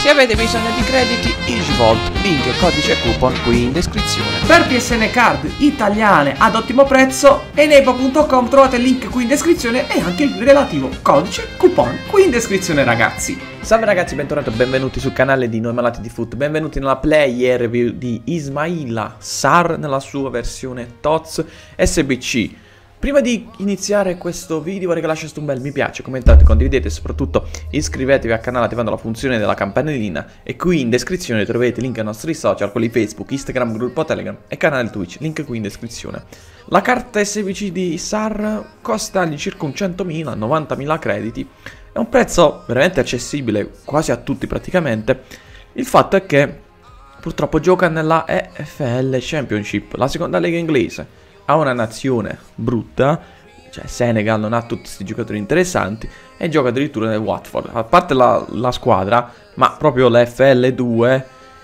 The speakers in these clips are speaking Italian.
Se avete bisogno di crediti, Isvolt, link e codice coupon qui in descrizione. Per PSN card italiane ad ottimo prezzo, eneba.com, trovate il link qui in descrizione e anche il relativo codice coupon qui in descrizione, ragazzi. Salve ragazzi, bentornati e benvenuti sul canale di Noi Malati di Foot. Benvenuti nella player review di Ismaila Sarr nella sua versione TOTS SBC. Prima di iniziare questo video vorrei che lasciate un bel mi piace, commentate, condividete e soprattutto iscrivetevi al canale attivando la funzione della campanellina. E qui in descrizione troverete link ai nostri social, quelli Facebook, Instagram, gruppo Telegram e canale Twitch, link qui in descrizione. La carta SBC di Sarr costa circa un 100.000, 90.000 crediti. È un prezzo veramente accessibile quasi a tutti praticamente. Il fatto è che purtroppo gioca nella EFL Championship, la seconda lega inglese. Ha una nazione brutta, cioè Senegal non ha tutti questi giocatori interessanti e gioca addirittura nel Watford. A parte la squadra, ma proprio la FL2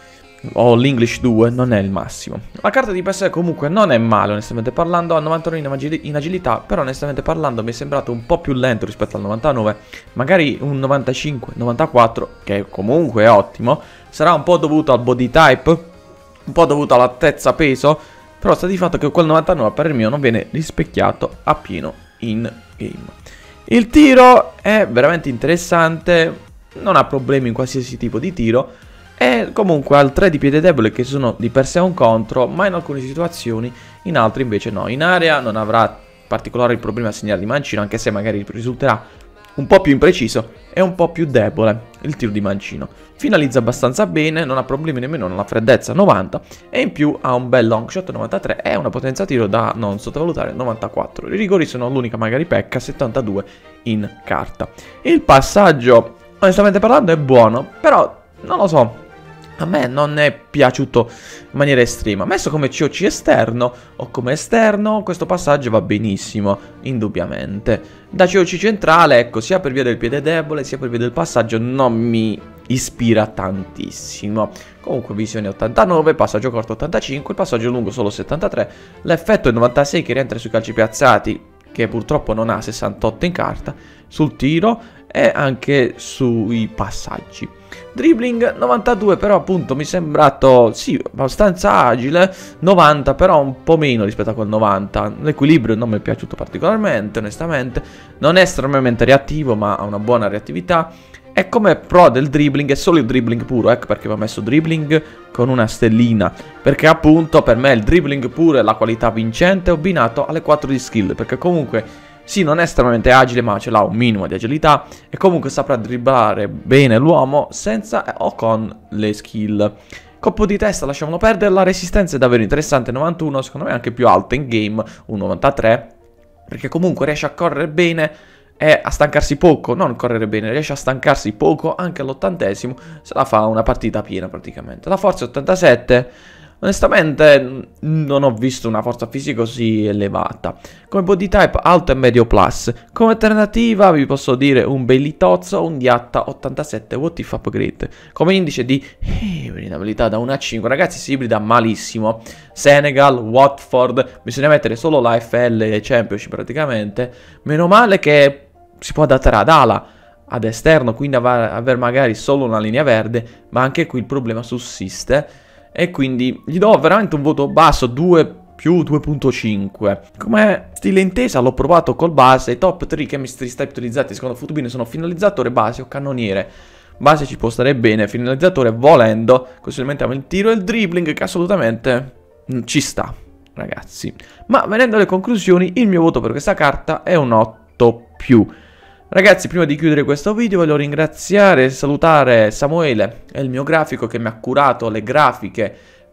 o l'English 2 non è il massimo. La carta di per sé comunque non è male onestamente parlando, ha 99 in agilità, però onestamente parlando mi è sembrato un po' più lento rispetto al 99, magari un 95, 94, che comunque è ottimo, sarà un po' dovuto al body type, un po' dovuto all'altezza peso, però sta di fatto che quel 99 per il mio non viene rispecchiato appieno in game. Il tiro è veramente interessante, non ha problemi in qualsiasi tipo di tiro e comunque ha il 3 di piede debole che sono di per sé un contro, ma in alcune situazioni, in altre invece no. In area non avrà particolari problemi a segnare di mancino, anche se magari risulterà un po' più impreciso e un po' più debole il tiro di mancino. Finalizza abbastanza bene, non ha problemi nemmeno nella freddezza 90 e in più ha un bel long shot 93 e una potenza tiro da non sottovalutare 94. I rigori sono l'unica magari pecca, 72 in carta. Il passaggio onestamente parlando è buono, però non lo so, a me non è piaciuto in maniera estrema. Messo come COC esterno o come esterno, questo passaggio va benissimo, indubbiamente. Da COC centrale, ecco, sia per via del piede debole, sia per via del passaggio, non mi ispira tantissimo. Comunque visione 89, passaggio corto 85, il passaggio lungo solo 73, l'effetto è 96 che rientra sui calci piazzati, che purtroppo non ha 68 in carta, sul tiro e anche sui passaggi. Dribbling 92, però appunto mi è sembrato, sì, abbastanza agile, 90 però un po' meno rispetto a quel 90, l'equilibrio non mi è piaciuto particolarmente, onestamente, non è estremamente reattivo ma ha una buona reattività, e come pro del dribbling è solo il dribbling puro, ecco perché ho messo dribbling con una stellina, perché appunto per me il dribbling puro è la qualità vincente abbinato alle 4 di skill, perché comunque sì, non è estremamente agile, ma ce l'ha un minimo di agilità e comunque saprà dribblare bene l'uomo senza o con le skill. Colpo di testa lasciamolo perdere, la resistenza è davvero interessante, 91, secondo me è anche più alta in game, un 93, perché comunque riesce a correre bene e a stancarsi poco, non correre bene, riesce a stancarsi poco anche all'80esimo, se la fa una partita piena praticamente. La forza è 87. Onestamente non ho visto una forza fisica così elevata. Come body type alto e medio plus. Come alternativa vi posso dire un Bailey TOTS o un Diatta 87 What If Upgrade. Come indice di ibridabilità da 1 a 5. Ragazzi, si ibrida malissimo. Senegal, Watford, bisogna mettere solo la FL e Championship praticamente. Meno male che si può adattare ad ala, ad esterno, quindi aver magari solo una linea verde, ma anche qui il problema sussiste. E quindi gli do veramente un voto basso, 2 più 2.5. Come stile intesa l'ho provato col base, i top 3 chemistry step utilizzati secondo Futubino sono finalizzatore, base o cannoniere. Base ci può stare bene, finalizzatore volendo, così aumentiamo il tiro e il dribbling che assolutamente ci sta, ragazzi. Ma venendo alle conclusioni, il mio voto per questa carta è un 8 più. Ragazzi, prima di chiudere questo video voglio ringraziare e salutare Samuele, è il mio grafico che mi ha curato le grafiche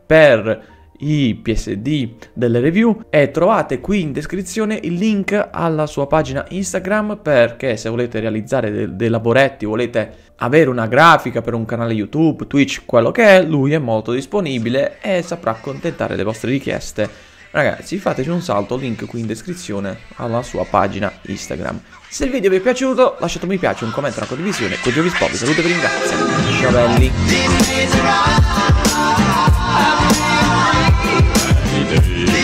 per i PSD delle review, e trovate qui in descrizione il link alla sua pagina Instagram, perché se volete realizzare dei lavoretti, volete avere una grafica per un canale YouTube, Twitch, quello che è, lui è molto disponibile e saprà accontentare le vostre richieste. Ragazzi, fateci un salto, link qui in descrizione alla sua pagina Instagram. Se il video vi è piaciuto, lasciate un mi piace, un commento, una condivisione. Con Gio vi sposo, saluto e vi ringrazio. Ciao belli.